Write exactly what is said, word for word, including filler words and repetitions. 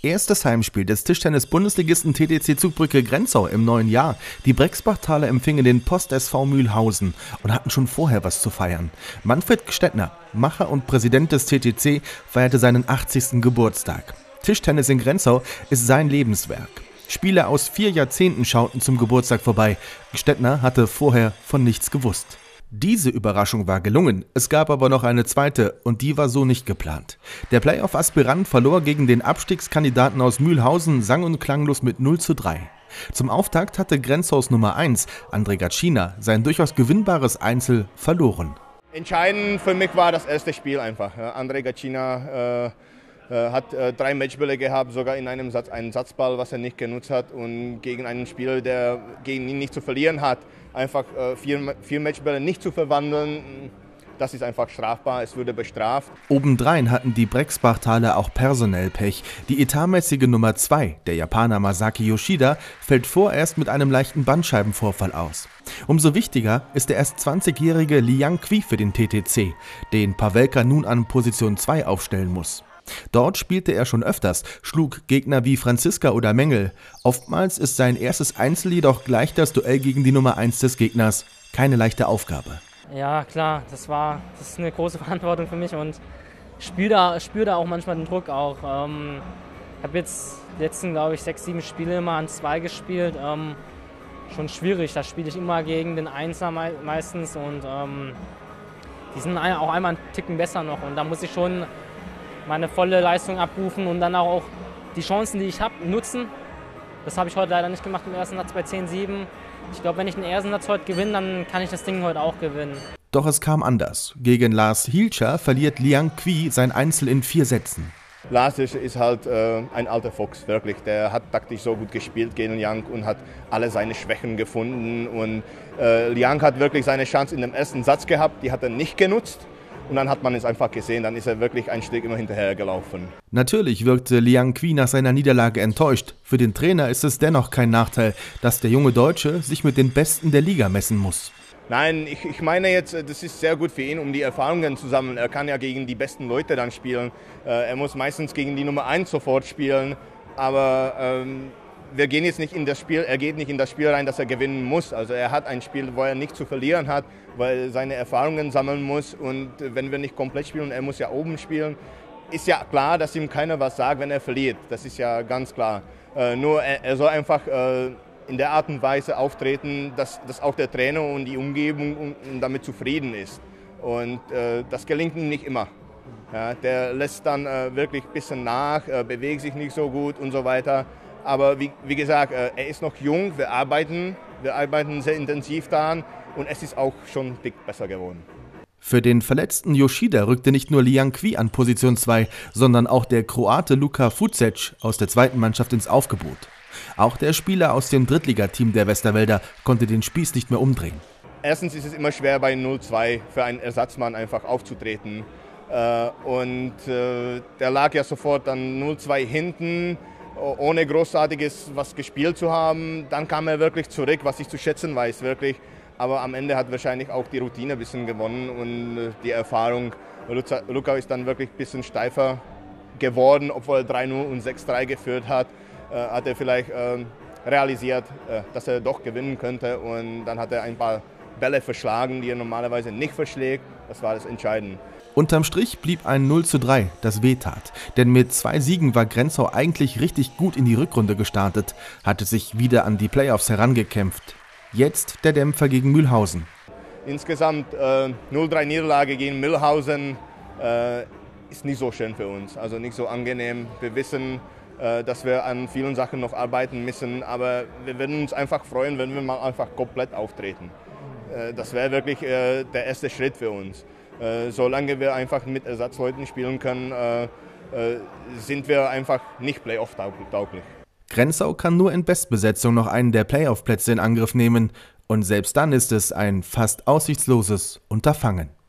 Erstes Heimspiel des Tischtennis-Bundesligisten T T C Zugbrücke Grenzau im neuen Jahr. Die Brexbachtaler empfingen den Post-S V Mühlhausen und hatten schon vorher was zu feiern. Manfred Gstettner, Macher und Präsident des T T C, feierte seinen achtzigsten Geburtstag. Tischtennis in Grenzau ist sein Lebenswerk. Spieler aus vier Jahrzehnten schauten zum Geburtstag vorbei. Gstettner hatte vorher von nichts gewusst. Diese Überraschung war gelungen, es gab aber noch eine zweite und die war so nicht geplant. Der Playoff-Aspirant verlor gegen den Abstiegskandidaten aus Mühlhausen sang- und klanglos mit null zu drei. Zum Auftakt hatte Grenzaus Nummer eins, Andrei Gatschina, sein durchaus gewinnbares Einzel verloren. Entscheidend für mich war das erste Spiel einfach. Andrei Gatschina äh, äh, hat äh, drei Matchbälle gehabt, sogar in einem Satz einen Satzball, was er nicht genutzt hat, und gegen einen Spieler, der gegen ihn nicht zu verlieren hat, einfach äh, vier, vier Matchbälle nicht zu verwandeln, das ist einfach strafbar, es würde bestraft. Obendrein hatten die Brexbachtaler auch personell Pech. Die etatmäßige Nummer zwei, der Japaner Masaki Yoshida, fällt vorerst mit einem leichten Bandscheibenvorfall aus. Umso wichtiger ist der erst zwanzigjährige Liang Qi für den T T C, den Pavelka nun an Position zwei aufstellen muss. Dort spielte er schon öfters, schlug Gegner wie Franziska oder Mengel. Oftmals ist sein erstes Einzel jedoch gleich das Duell gegen die Nummer eins des Gegners. Keine leichte Aufgabe. Ja klar, das war das ist eine große Verantwortung für mich und ich spüre da, spür da auch manchmal den Druck auch. Ähm, ich habe jetzt die letzten, glaube ich, sechs, sieben Spiele immer an zwei gespielt. Ähm, schon schwierig, da spiele ich immer gegen den Einser me meistens und ähm, die sind auch einmal einen Ticken besser noch und da muss ich schon meine volle Leistung abrufen und dann auch die Chancen, die ich habe, nutzen. Das habe ich heute leider nicht gemacht im ersten Satz bei zehn sieben. Ich glaube, wenn ich den ersten Satz heute gewinne, dann kann ich das Ding heute auch gewinnen. Doch es kam anders. Gegen Lars Hielscher verliert Liang Qi sein Einzel in vier Sätzen. Lars ist halt äh, ein alter Fuchs, wirklich. Der hat taktisch so gut gespielt gegen Liang und hat alle seine Schwächen gefunden. Und äh, Liang hat wirklich seine Chance in dem ersten Satz gehabt, die hat er nicht genutzt. Und dann hat man es einfach gesehen, dann ist er wirklich ein Stück immer hinterhergelaufen. Natürlich wirkte Liang Qi nach seiner Niederlage enttäuscht. Für den Trainer ist es dennoch kein Nachteil, dass der junge Deutsche sich mit den Besten der Liga messen muss. Nein, ich, ich meine jetzt, das ist sehr gut für ihn, um die Erfahrungen zu sammeln. Er kann ja gegen die besten Leute dann spielen. Er muss meistens gegen die Nummer eins sofort spielen, aber ähm, wir gehen jetzt nicht in das Spiel, er geht nicht in das Spiel rein, dass er gewinnen muss. Also er hat ein Spiel, wo er nichts zu verlieren hat, weil er seine Erfahrungen sammeln muss. Und wenn wir nicht komplett spielen, er muss ja oben spielen, ist ja klar, dass ihm keiner was sagt, wenn er verliert. Das ist ja ganz klar. Äh, nur er, er soll einfach äh, in der Art und Weise auftreten, dass, dass auch der Trainer und die Umgebung damit zufrieden ist. Und äh, das gelingt ihm nicht immer. Ja, der lässt dann äh, wirklich ein bisschen nach, äh, bewegt sich nicht so gut und so weiter. Aber wie, wie gesagt, er ist noch jung, wir arbeiten, wir arbeiten sehr intensiv daran und es ist auch schon dick besser geworden. Für den verletzten Yoshida rückte nicht nur Liang Qi an Position zwei, sondern auch der Kroate Luka Fucek aus der zweiten Mannschaft ins Aufgebot. Auch der Spieler aus dem Drittligateam der Westerwälder konnte den Spieß nicht mehr umdrehen. Erstens ist es immer schwer, bei null zwei für einen Ersatzmann einfach aufzutreten. Und der lag ja sofort dann null zwei hinten, ohne großartiges was gespielt zu haben. Dann kam er wirklich zurück, was ich zu schätzen weiß, wirklich. Aber am Ende hat wahrscheinlich auch die Routine ein bisschen gewonnen und die Erfahrung. Luka ist dann wirklich ein bisschen steifer geworden, obwohl er drei null und sechs drei geführt hat. Äh, hat er vielleicht äh, realisiert, äh, dass er doch gewinnen könnte. Und dann hat er ein paar Bälle verschlagen, die er normalerweise nicht verschlägt. Das war das Entscheidende. Unterm Strich blieb ein null zu drei, das wehtat. Denn mit zwei Siegen war Grenzau eigentlich richtig gut in die Rückrunde gestartet, hatte sich wieder an die Playoffs herangekämpft. Jetzt der Dämpfer gegen Mühlhausen. Insgesamt äh, null drei Niederlage gegen Mühlhausen äh, ist nicht so schön für uns, also nicht so angenehm. Wir wissen, äh, dass wir an vielen Sachen noch arbeiten müssen, aber wir würden uns einfach freuen, wenn wir mal einfach komplett auftreten. Äh, das wäre wirklich äh, der erste Schritt für uns. Äh, solange wir einfach mit Ersatzleuten spielen können, äh, äh, sind wir einfach nicht Playoff-tauglich. Grenzau kann nur in Bestbesetzung noch einen der Playoff-Plätze in Angriff nehmen und selbst dann ist es ein fast aussichtsloses Unterfangen.